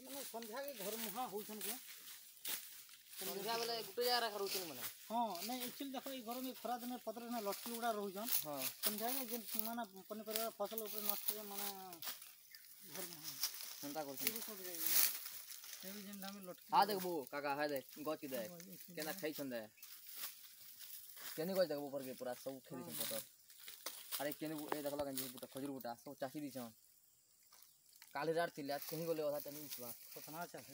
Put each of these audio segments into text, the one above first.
माने संध्या के घर मुहा होछन के संध्या बेले गुटे जगह रख रहउछन माने हां नहीं एक्चुअली देखो ई घर में खरा दिन पत्र ने लटकी उड़ा रहउछन हां संध्या के जे माने पनीपरिया फसल ऊपर नष्ट के माने घर मुहा चिंता करछन ई सब जाई एबी जेन हमें लटकी आ देखबो काका है देख गच देख केना खाइ छन दे केनी गच देखबो पर के पूरा सब खेली छन पतर अरे केनी ए देखला गंजी बुटा खजूर बुटा सब चासी दी छन काली रात थिले आज कहीं गोले होता तनी इसबा खतना चासी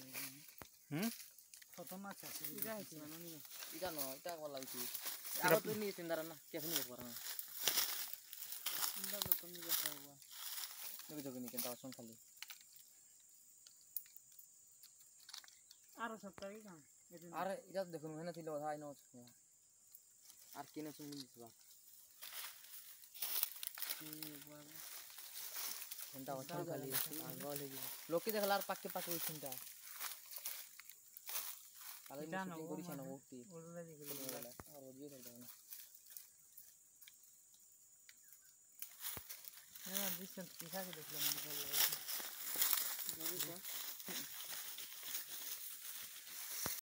खतना चासी इरा है माने इटा न इटा वाला बिची आरो तो नहीं सिंदारा ना कैसे नहीं पर इंदा तो नहीं देखा हुआ नहीं जगनी केनता सुन खाली आरो सप्ताह के काम अरे इटा देखनु है ना थिले होता आई न आर केने सुन दिसबा घंटा अच्छा खाली आगल है लोके देखलार पाके पाके उछनटा काले शूटिंग करी छन ओती ऑलरेडी वाला और ये कर देना ना डिस्टेंस दिखा के देख लो मुझे बोल रहा है